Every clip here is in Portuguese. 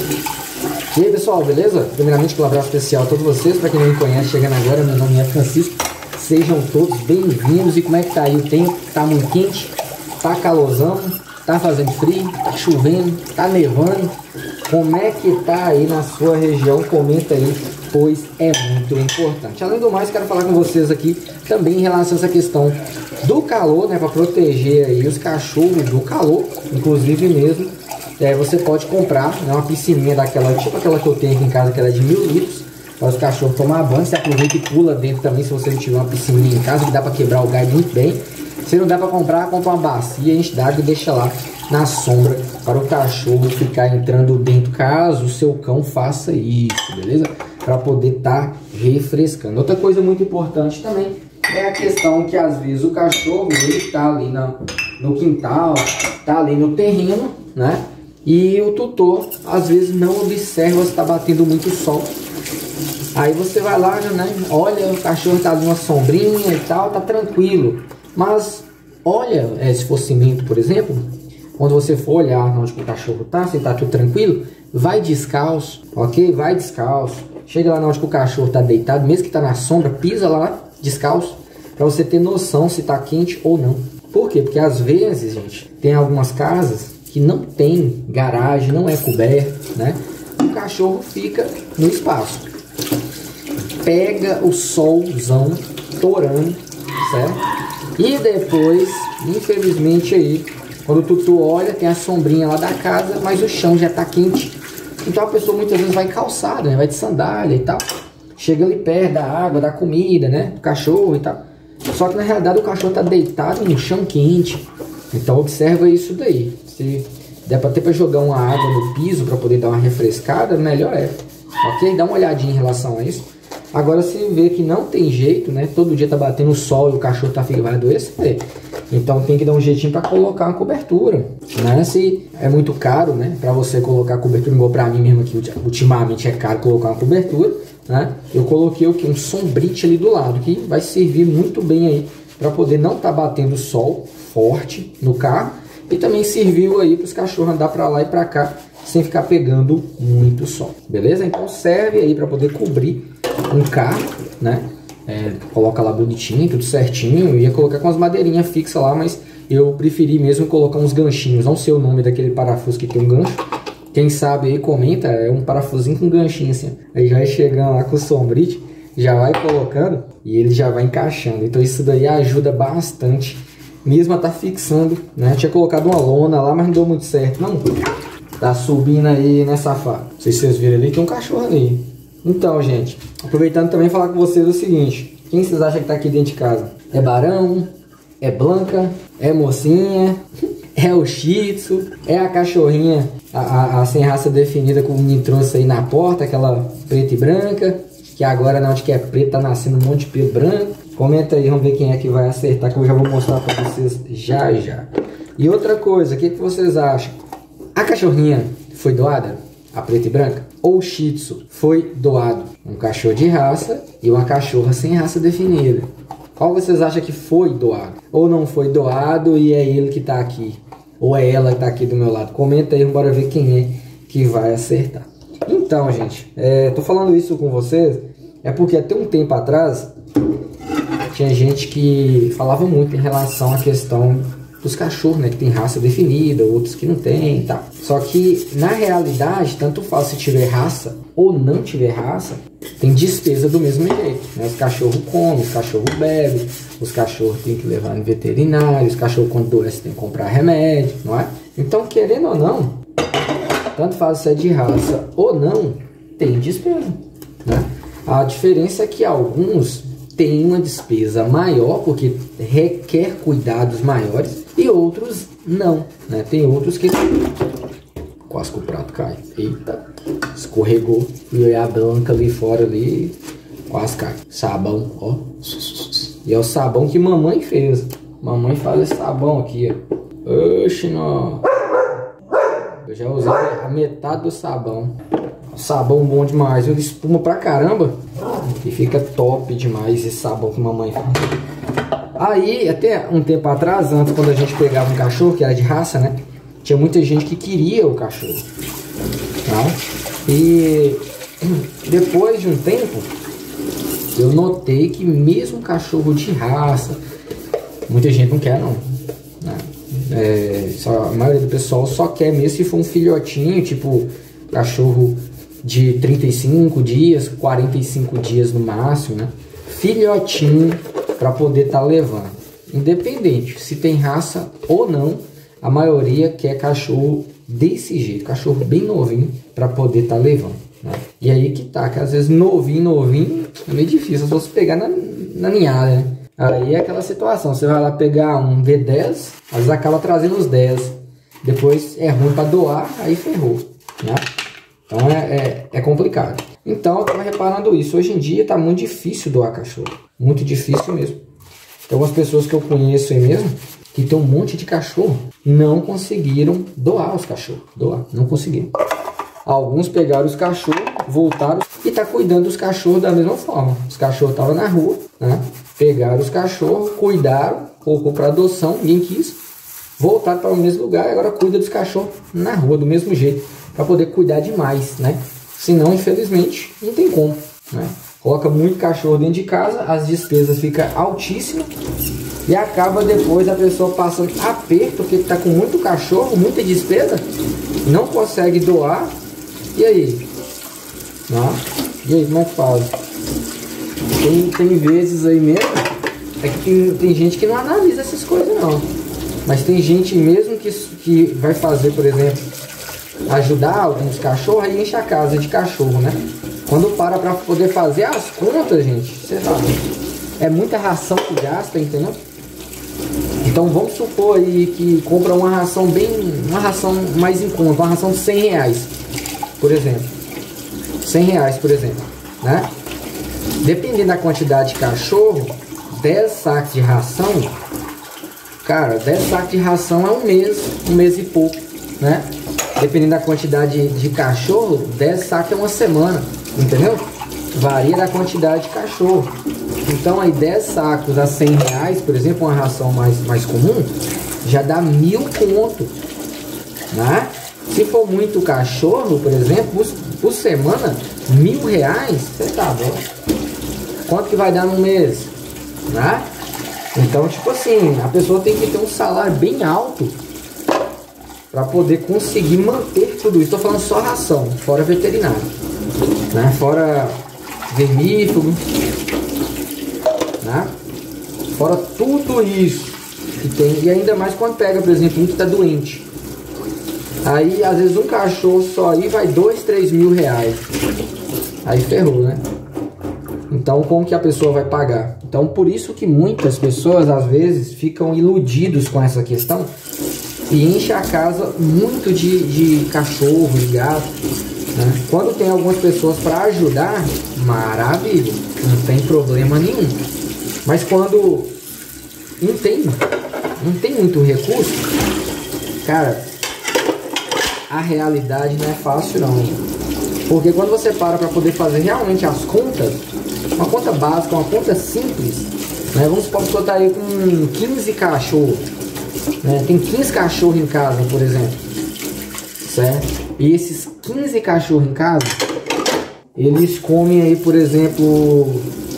E aí pessoal, beleza? Primeiramente um abraço especial a todos vocês. Para quem não me conhece, chegando agora, meu nome é Francisco. Sejam todos bem-vindos. E como é que tá aí o tempo? Tá muito quente? Tá calorzão? Tá fazendo frio? Tá chovendo? Tá nevando? Como é que tá aí na sua região? Comenta aí, pois é muito importante. Além do mais, quero falar com vocês aqui também em relação a essa questão do calor, né? Para proteger aí os cachorros do calor, inclusive mesmo. Você pode comprar, né, uma piscininha daquela, tipo aquela que eu tenho aqui em casa, que ela é de 1000 litros, para os cachorros tomar banho. Você aproveita e pula dentro também, se você não tiver uma piscininha em casa, que dá para quebrar o galho muito bem. Se não dá para comprar, compra uma bacia, enche d'água e deixa lá na sombra, para o cachorro ficar entrando dentro, caso o seu cão faça isso, beleza? Para poder estar refrescando. Outra coisa muito importante também é a questão que às vezes o cachorro, ele está ali no quintal, está ali no terreno, né? E o tutor às vezes não observa se está batendo muito sol. Aí você vai lá, né? Olha, o cachorro está numa sombrinha e tal, tá tranquilo. Mas olha, se for cimento, por exemplo, quando você for olhar onde o cachorro tá, se tá tudo tranquilo, vai descalço, ok? Vai descalço. Chega lá onde o cachorro tá deitado, mesmo que tá na sombra, pisa lá descalço, para você ter noção se tá quente ou não. Por quê? Porque às vezes, gente, tem algumas casas que não tem garagem, não é coberto, né? O cachorro fica no espaço. Pega o solzão torando, certo? E depois, infelizmente aí, quando o tutu olha, tem a sombrinha lá da casa, mas o chão já tá quente. Então a pessoa muitas vezes vai calçada, né? Vai de sandália e tal. Chega ali perto da água, da comida, né? Do cachorro e tal. Só que na realidade o cachorro tá deitado no chão quente. Então observa isso daí. Se der para ter para jogar uma água no piso para poder dar uma refrescada, melhor é. Ok? Dá uma olhadinha em relação a isso. Agora se vê que não tem jeito, né? Todo dia tá batendo sol e o cachorro tá ficando, vai adoecer. Então tem que dar um jeitinho para colocar uma cobertura, né? Se é muito caro, né? Para você colocar cobertura, igual para mim mesmo aqui, ultimamente é caro colocar uma cobertura, né? Eu coloquei aqui um sombrite ali do lado, que vai servir muito bem aí para poder não tá batendo sol forte no carro. E também serviu aí para os cachorros andar para lá e para cá sem ficar pegando muito sol, beleza? Então serve aí para poder cobrir um carro, né? Coloca lá bonitinho, tudo certinho. Eu ia colocar com as madeirinhas fixas lá, mas eu preferi mesmo colocar uns ganchinhos. Não sei o nome daquele parafuso que tem um gancho. Quem sabe aí comenta, é um parafusinho com ganchinho assim. Aí já vai chegando lá com o sombrite, já vai colocando e ele já vai encaixando. Então isso daí ajuda bastante. Mesmo a tá fixando, né? Tinha colocado uma lona lá, mas não deu muito certo. Não, tá subindo aí, né, safado? Não sei se vocês viram ali, tem um cachorro ali. Então, gente, aproveitando também falar com vocês o seguinte. Quem vocês acham que tá aqui dentro de casa? É Barão? É Blanca? É Mocinha? É o Shih Tzu? É a cachorrinha, a sem raça definida que o menino trouxe aí na porta, aquela preta e branca? Que agora, na onde que é preto, tá nascendo um monte de pelo branco. Comenta aí, vamos ver quem é que vai acertar, que eu já vou mostrar para vocês já já. E outra coisa, o que vocês acham? A cachorrinha foi doada? A preta e branca? Ou o Shih Tzu foi doado? Um cachorro de raça e uma cachorra sem raça definida. Qual vocês acham que foi doado? Ou não foi doado e é ele que tá aqui? Ou é ela que tá aqui do meu lado? Comenta aí, bora ver quem é que vai acertar. Então, gente, tô falando isso com vocês, é porque até um tempo atrás tinha gente que falava muito em relação à questão dos cachorros, né? Que tem raça definida, outros que não tem e tal. Só que, na realidade, tanto faz se tiver raça ou não tiver raça, tem despesa do mesmo jeito, né? Os cachorros comem, os cachorros bebem, os cachorros tem que levar no veterinário, os cachorros quando doece tem que comprar remédio, não é? Então, querendo ou não, tanto faz se é de raça ou não, tem despesa, né? A diferença é que alguns têm uma despesa maior, porque requer cuidados maiores, e outros não, né? Tem outros que... Quase que o prato cai. Eita, escorregou. E a Blanca ali fora ali, quase cai. Sabão, ó. E é o sabão que mamãe fez. Mamãe faz esse sabão aqui, ó. Oxi, não. Eu já usei a metade do sabão. Sabão bom demais, ele espuma pra caramba e fica top demais esse sabão que mamãe faz. Aí, até um tempo atrás, antes, quando a gente pegava um cachorro que era de raça, né, tinha muita gente que queria o cachorro. tá? E depois de um tempo, eu notei que mesmo cachorro de raça, muita gente não quer não, né? A maioria do pessoal só quer mesmo se for um filhotinho, tipo cachorro de 35 dias, 45 dias no máximo, né? Filhotinho para poder estar levando. Independente se tem raça ou não, a maioria quer cachorro desse jeito, cachorro bem novinho para poder estar levando, né? E aí que tá, que às vezes novinho é meio difícil se você pegar na ninhada, né? Aí é aquela situação, você vai lá pegar um V10, às vezes acaba trazendo os 10, depois é ruim para doar, aí ferrou, né? Então é complicado. Então eu tava reparando isso, hoje em dia tá muito difícil doar cachorro, muito difícil mesmo. Tem algumas pessoas que eu conheço aí mesmo, que tem um monte de cachorro, não conseguiram doar os cachorros, não conseguiram. Alguns pegaram os cachorros, voltaram e tá cuidando dos cachorros da mesma forma. Os cachorros estavam na rua, né? Pegaram os cachorros, cuidaram, colocou para adoção, ninguém quis, voltaram para o mesmo lugar e agora cuida dos cachorros na rua do mesmo jeito, para poder cuidar demais, né? Senão, infelizmente, não tem como, né? Coloca muito cachorro dentro de casa, as despesas ficam altíssimas e acaba depois a pessoa passando aperto, porque está com muito cachorro, muita despesa, não consegue doar. E aí? E aí, como é que faz? Tem vezes aí mesmo, é que tem gente que não analisa essas coisas não. Mas tem gente mesmo que vai fazer, por exemplo, ajudar alguns cachorros, aí enche a casa de cachorro, né? Quando para poder fazer as contas, gente, você sabe, é muita ração que gasta, entendeu? Então vamos supor aí que compra uma ração mais em conta, uma ração de 100 reais, por exemplo. 100 reais, por exemplo, né? Dependendo da quantidade de cachorro, 10 sacos de ração, cara, 10 sacos de ração é um mês e pouco, né? Dependendo da quantidade de cachorro, 10 sacos é uma semana, entendeu? Varia da quantidade de cachorro. Então aí 10 sacos a 100 reais, por exemplo, uma ração mais comum, já dá 1.000 conto, né? Se for muito cachorro, por exemplo, por semana, 1.000 reais, você tá bom? Quanto que vai dar no mês, né? Então, tipo assim, a pessoa tem que ter um salário bem alto para poder conseguir manter tudo isso. Estou falando só ração, fora veterinário, né? Fora vermífugo, né? Fora tudo isso que tem. E ainda mais quando pega, por exemplo, um que está doente. Aí, às vezes, um cachorro só aí vai 2, 3 mil reais. Aí ferrou, né? Então, como que a pessoa vai pagar? Então, por isso que muitas pessoas, às vezes, ficam iludidos com essa questão e enche a casa muito de cachorro, de gato, né? Quando tem algumas pessoas para ajudar, maravilha, não tem problema nenhum. Mas quando não tem muito recurso, cara, a realidade não é fácil não. Porque quando você para poder fazer realmente as contas, uma conta básica, uma conta simples, né? Vamos supor que você está aí com 15 cachorros, né? Tem 15 cachorros em casa, por exemplo, certo? E esses 15 cachorros em casa, eles comem aí, por exemplo,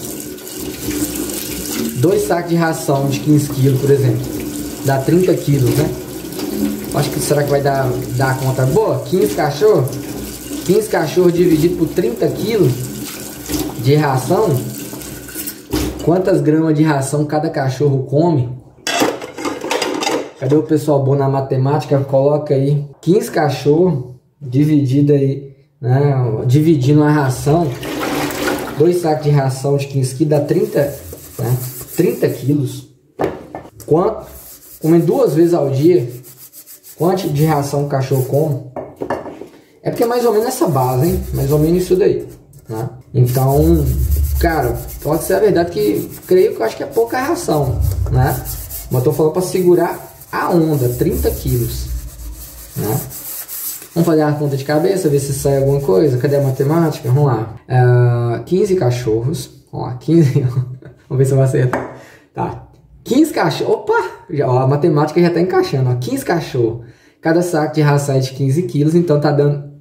2 sacos de ração de 15 quilos, por exemplo, dá 30 quilos, né? Acho que será que vai dar a conta boa? 15 cachorros dividido por 30 quilos de ração. Quantas gramas de ração cada cachorro come? Cadê o pessoal bom na matemática? Coloca aí 15 cachorros dividido aí, né? Dividindo a ração, 2 sacos de ração de 15 quilos dá 30, né? 30 quilos. Quanto? Comendo 2 vezes ao dia. Quanto de ração o cachorro come? É porque é mais ou menos essa base, hein? Mais ou menos isso daí, né? Então, cara, pode ser a verdade que creio que eu acho que é pouca ração, né? Mas eu tô falando para segurar a onda, 30 quilos, né? Vamos fazer a conta de cabeça, ver se sai alguma coisa. Cadê a matemática? Vamos lá. 15 cachorros. Vamos lá, 15. Vamos ver se eu vou acertar. Tá. 15 cachorros. Opa! Ó, a matemática já tá encaixando. Ó. 15 cachorros. Cada saco de ração é de 15 quilos. Então tá dando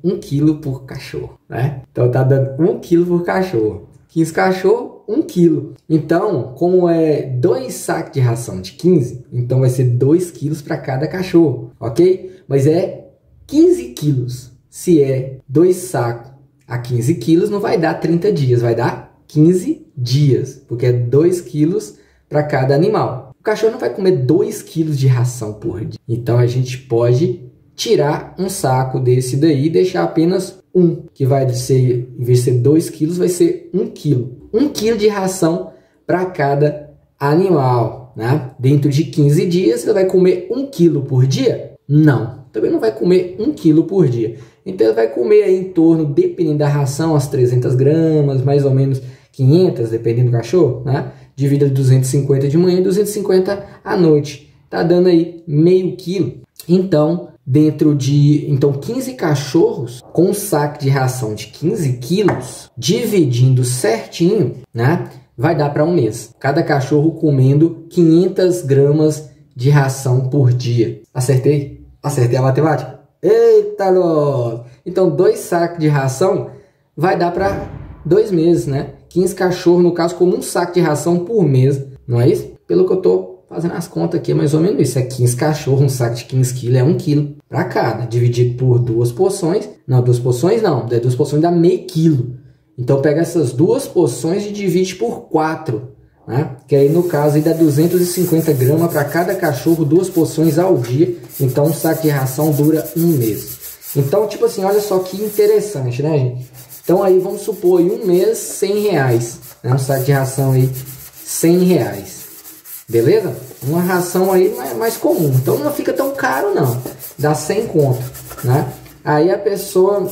1 quilo por cachorro, né? Então tá dando 1 quilo por cachorro. 15 cachorros, 1 quilo. Então, como é 2 sacos de ração de 15, então vai ser 2 quilos para cada cachorro, ok? Mas é 15 quilos. Se é 2 sacos a 15 quilos, não vai dar 30 dias, vai dar 15 dias, porque é 2 quilos para cada animal. O cachorro não vai comer 2 quilos de ração por dia. Então, a gente pode tirar um saco desse daí e deixar apenas um, que vai ser, em vez de ser 2 quilos, vai ser 1 quilo. 1 quilo de ração para cada animal, né? Dentro de 15 dias, você vai comer 1 quilo por dia? Não, também não vai comer 1 quilo por dia. Então, ele vai comer aí em torno, dependendo da ração, as 300 gramas, mais ou menos 500, dependendo do cachorro, né? Divide 250 de manhã e 250 à noite. Tá dando aí meio quilo. Então, dentro de 15 cachorros com um saco de ração de 15 quilos, dividindo certinho, né, vai dar para um mês. Cada cachorro comendo 500 gramas de ração por dia. Acertei? Acertei a matemática? Eita, nós! Então, 2 sacos de ração vai dar para 2 meses, né? 15 cachorros, no caso, como um saco de ração por mês, não é isso? Pelo que eu tô fazendo as contas aqui, é mais ou menos isso. É 15 cachorros, um saco de 15 quilos é 1 quilo para cada. Dividido por 2 porções. Não, 2 porções não. 2 porções dá meio quilo. Então, pega essas 2 porções e divide por 4. Né? Que aí, no caso, aí dá 250 gramas para cada cachorro, 2 porções ao dia. Então, um saco de ração dura 1 mês. Então, tipo assim, olha só que interessante, né, gente? Então, aí, vamos supor, aí, 1 mês, 100 reais. Né? Um saco de ração aí, 100 reais. Beleza? Uma ração aí mais comum. Então não fica tão caro não. Dá 100 conto, né? Aí a pessoa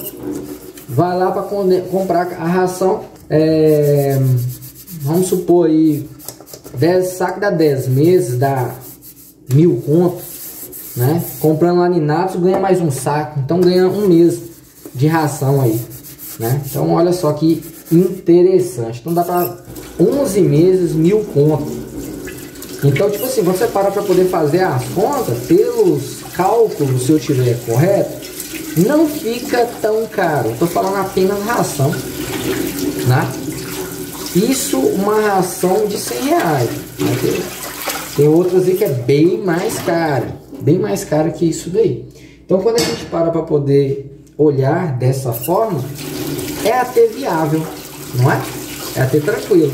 vai lá para comprar a ração. Vamos supor aí 10 sacos dá 10 meses, dá 1.000 conto, né? Comprando lá em Natos ganha mais um saco. Então ganha 1 mês de ração aí, né? Então olha só que interessante. Então dá para 11 meses 1.000 conto. Então, tipo assim, você para poder fazer as contas, pelos cálculos, se eu tiver correto, não fica tão caro. Estou falando apenas ração, né? Isso uma ração de 100 reais. Né? Tem outras aí que é bem mais cara que isso daí. Então, quando a gente para poder olhar dessa forma, é até viável, não é? É até tranquilo.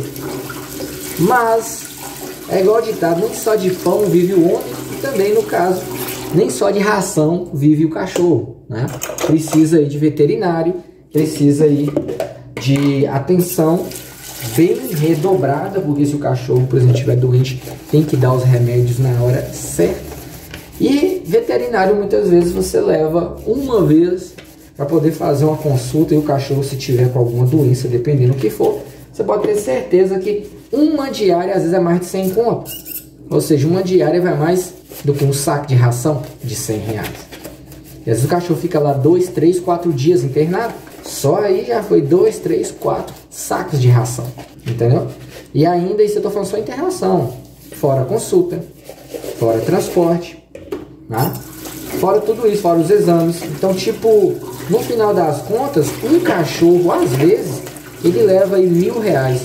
Mas é igual ditado, nem só de pão vive o homem, e também, no caso, nem só de ração vive o cachorro, né? Precisa aí de veterinário, precisa aí de atenção bem redobrada, porque se o cachorro, por exemplo, estiver doente, tem que dar os remédios na hora certa. E veterinário, muitas vezes, você leva uma vez para poder fazer uma consulta, e o cachorro, se tiver com alguma doença, dependendo do que for, você pode ter certeza que uma diária às vezes é mais de 100 conto. Ou seja, uma diária vai mais do que um saco de ração de 100 reais. E às vezes o cachorro fica lá 2, 3, 4 dias internado. Só aí já foi 2, 3, 4 sacos de ração. Entendeu? E ainda isso eu estou falando só internação. Fora consulta, fora transporte, né? Fora tudo isso, fora os exames. Então, tipo, no final das contas, um cachorro, às vezes, ele leva aí R$1.000.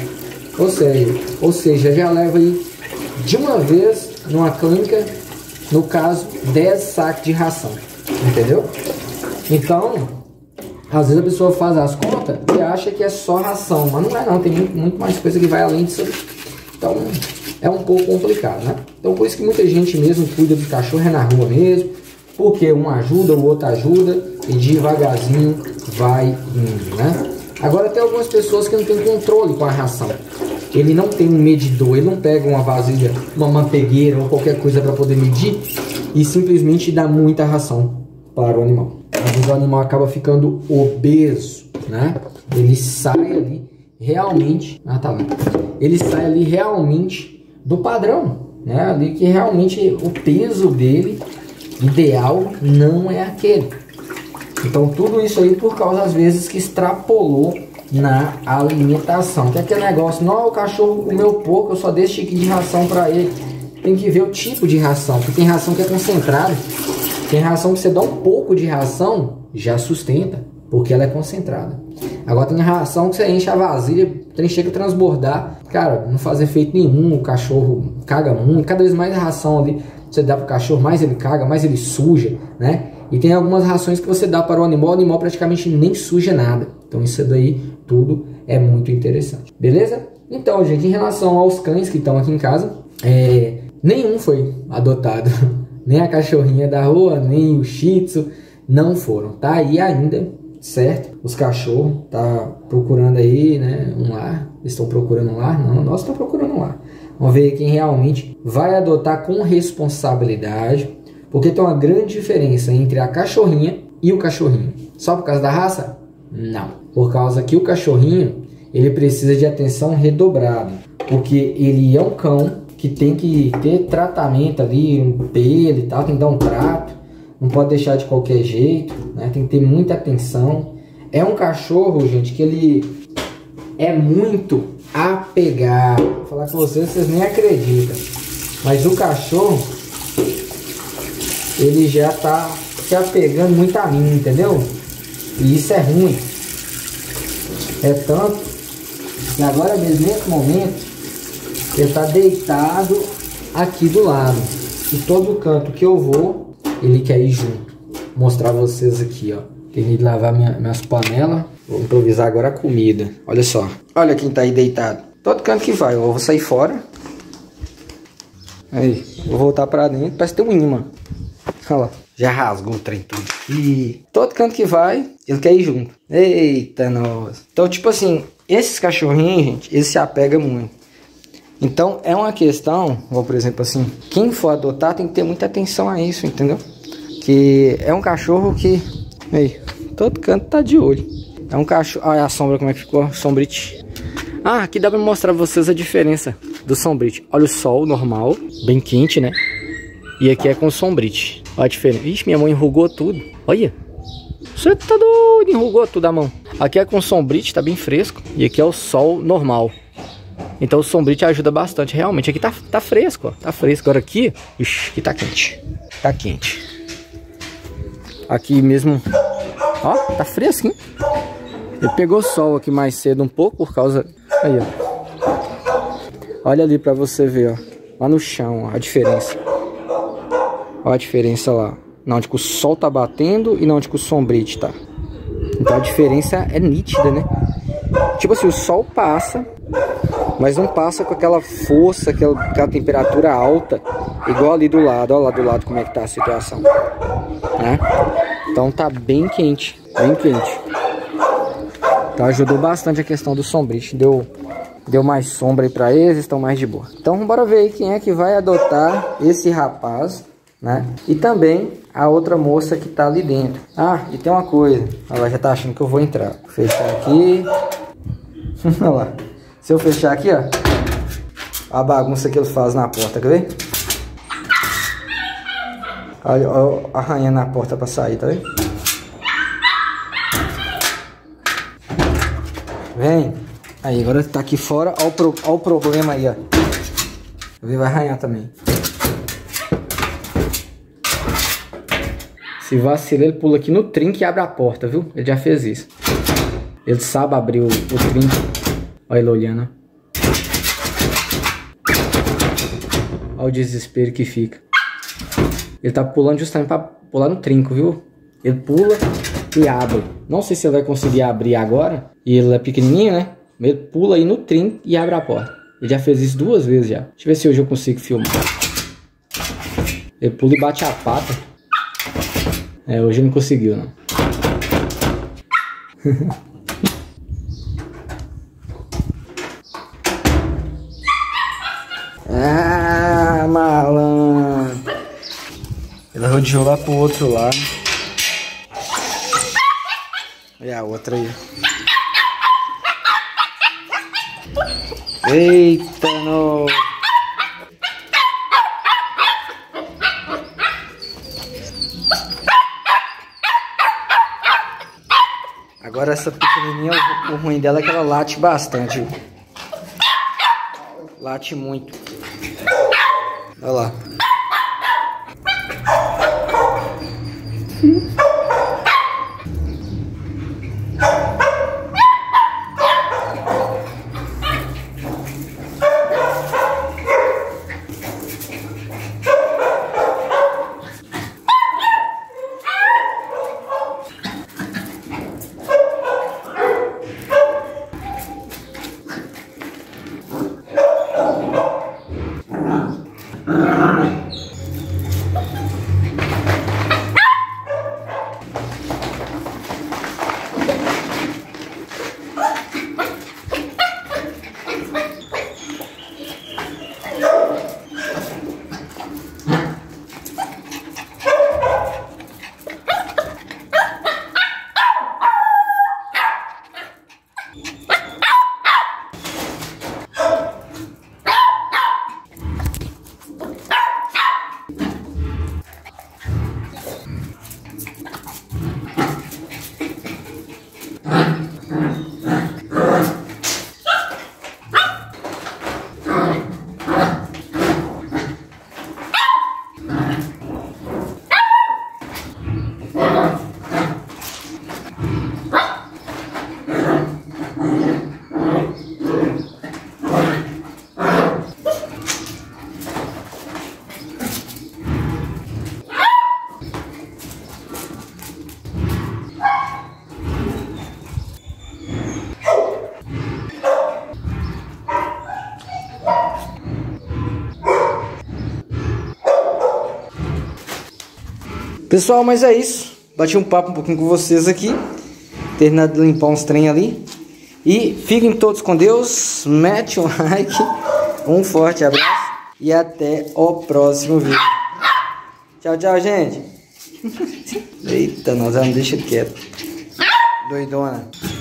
Ou seja, já leva aí de uma vez numa clínica, no caso, 10 sacos de ração. Entendeu? Então, às vezes a pessoa faz as contas e acha que é só ração, mas não é não, tem muito mais coisa que vai além disso. Então, é um pouco complicado, né? Então, por isso que muita gente mesmo cuida do cachorro na rua mesmo, porque um ajuda, o outro ajuda e devagarzinho vai indo, né? Agora tem algumas pessoas que não tem controle com a ração. Ele não tem um medidor, ele não pega uma vasilha, uma manteigueira ou qualquer coisa para poder medir e simplesmente dá muita ração para o animal. Às vezes o animal acaba ficando obeso, né? Ele sai ali realmente, ele sai ali realmente do padrão, né? Ali que realmente o peso dele ideal não é aquele. Então tudo isso aí por causa às vezes que extrapolou na alimentação. Que é aquele negócio, não, o cachorro comeu pouco, eu só dei esse tiquinho de ração para ele. Tem que ver o tipo de ração, porque tem ração que é concentrada, tem ração que você dá um pouco de ração, já sustenta, porque ela é concentrada. Agora tem a ração que você enche a vasilha, o trem chega a transbordar, cara, não faz efeito nenhum, o cachorro caga muito, cada vez mais a ração ali você dá para o cachorro, mais ele caga, mais ele suja, né? E tem algumas rações que você dá para o animal praticamente nem suja nada. Então isso daí tudo é muito interessante, beleza? Então, gente, em relação aos cães que estão aqui em casa, nenhum foi adotado, nem a cachorrinha da rua, nem o Shih Tzu, não foram, tá aí ainda, certo? Os cachorros tá procurando aí, né, um lar, estão procurando um lar, não, nós estamos procurando um lar. Vamos ver quem realmente vai adotar com responsabilidade, porque tem uma grande diferença entre a cachorrinha e o cachorrinho. Só por causa da raça? Não. Por causa que o cachorrinho, ele precisa de atenção redobrada, porque ele é um cão que tem que ter tratamento ali, um pelo e tal, tem que dar um trato, não pode deixar de qualquer jeito, né? Tem que ter muita atenção. É um cachorro, gente, que ele é muito apegado. Vou falar com vocês, vocês nem acreditam, mas o cachorro, ele já tá se apegando muito a mim, entendeu? E isso é ruim. É tanto que agora mesmo, nesse momento, ele tá deitado aqui do lado. E todo canto que eu vou, ele quer ir junto. Vou mostrar a vocês aqui, ó. Terminei de lavar minhas panelas. Vou improvisar agora a comida. Olha só. Olha quem tá aí deitado. Todo canto que vai. Eu vou sair fora. Aí. Vou voltar pra dentro. Parece ter um imã. Olha lá. Já rasgou o trem tudo. E todo canto que vai, ele quer ir junto. Eita, nossa. Então, tipo assim, esses cachorrinhos, gente, eles se apegam muito. Então, é uma questão, por exemplo assim, quem for adotar tem que ter muita atenção a isso, entendeu? Que é um cachorro que, aí, todo canto tá de olho. É um cachorro, olha a sombra como é que ficou, sombrite. Ah, aqui dá pra mostrar pra vocês a diferença do sombrite. Olha o sol normal, bem quente, né? E aqui é com sombrite. Olha a diferença. Ixi, minha mão enrugou tudo. Olha. Você tá doido, enrugou tudo a mão. Aqui é com sombrite, tá bem fresco. E aqui é o sol normal. Então o sombrite ajuda bastante. Realmente, aqui tá fresco, ó. Tá fresco. Agora aqui, ixi, aqui tá quente. Tá quente. Aqui mesmo, ó, tá fresco, hein? Ele pegou sol aqui mais cedo um pouco por causa... Aí, ó. Olha ali pra você ver, ó. Lá no chão, ó, a diferença. Olha a diferença lá. Na onde que o sol tá batendo e na onde que o sombrite tá. Então a diferença é nítida, né? Tipo assim, o sol passa, mas não passa com aquela força, aquela temperatura alta, igual ali do lado. Olha lá do lado como é que tá a situação, né? Então tá bem quente, bem quente. Então ajudou bastante a questão do sombrite. Deu mais sombra aí pra eles, estão mais de boa. Então bora ver aí quem é que vai adotar esse rapaz, né? E também a outra moça que tá ali dentro. Ah, e tem uma coisa. Ela já tá achando que eu vou entrar. Vou fechar aqui. Olha lá. Se eu fechar aqui, ó, a bagunça que eles fazem na porta, quer ver? Olha, arranhando na porta pra sair, tá vendo? Vem. Aí, agora tá aqui fora. Olha o problema aí, ó. Vai arranhar também. Se vacilar, ele pula aqui no trinco e abre a porta, viu? Ele já fez isso. Ele sabe abrir o trinco. Olha ele olhando. Olha o desespero que fica. Ele tá pulando justamente pra pular no trinco, viu? Ele pula e abre. Não sei se ele vai conseguir abrir agora. E ele é pequenininho, né? Ele pula aí no trinco e abre a porta. Ele já fez isso 2 vezes já. Deixa eu ver se hoje eu consigo filmar. Ele pula e bate a pata. Hoje não conseguiu, não. Ah, malandro. Ele rodeou lá pro outro lado. E a outra aí. Eita, no. Agora essa pequenininha, o ruim dela é que ela late bastante. Late muito. Olha lá. Pessoal, mas é isso. Bati um papo um pouquinho com vocês aqui. Terminado de limpar uns trem ali. E fiquem todos com Deus. Mete um like. Um forte abraço. E até o próximo vídeo. Tchau, tchau, gente. Eita, nós não deixa quieto. Doidona.